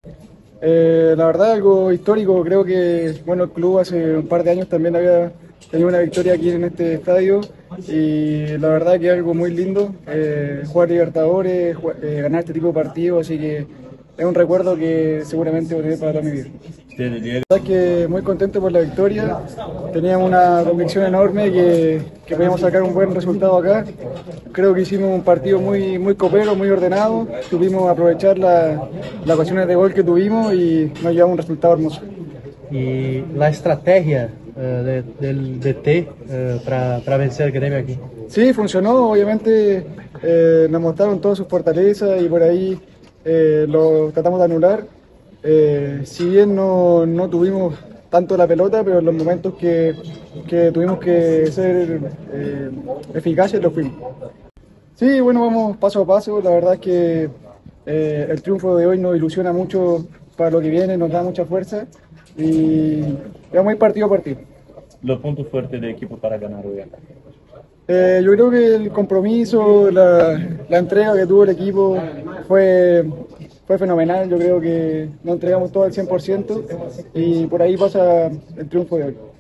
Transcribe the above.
La verdad, algo histórico. Creo que bueno, el club hace un par de años también había tenido una victoria aquí en este estadio y la verdad que es algo muy lindo jugar Libertadores, ganar este tipo de partidos, así que es un recuerdo que seguramente volveré para toda mi vida. La verdad que muy contento por la victoria, teníamos una convicción enorme que podíamos sacar un buen resultado acá. Creo que hicimos un partido muy copero, muy ordenado, supimos aprovechar las ocasiones de gol que tuvimos y nos llevamos un resultado hermoso. Y la estrategia del DT para vencer el Gremio aquí. Sí, funcionó, obviamente nos mostraron todas sus fortalezas y por ahí lo tratamos de anular. Si bien no tuvimos tanto la pelota, pero en los momentos que tuvimos que ser eficaces lo fuimos. Sí, bueno, vamos paso a paso. La verdad es que el triunfo de hoy nos ilusiona mucho para lo que viene, nos da mucha fuerza y vamos a ir partido a partido. Los puntos fuertes del equipo para ganar hoy acá. Yo creo que el compromiso, la entrega que tuvo el equipo fue fenomenal. Yo creo que nos entregamos todo al 100% y por ahí pasa el triunfo de hoy.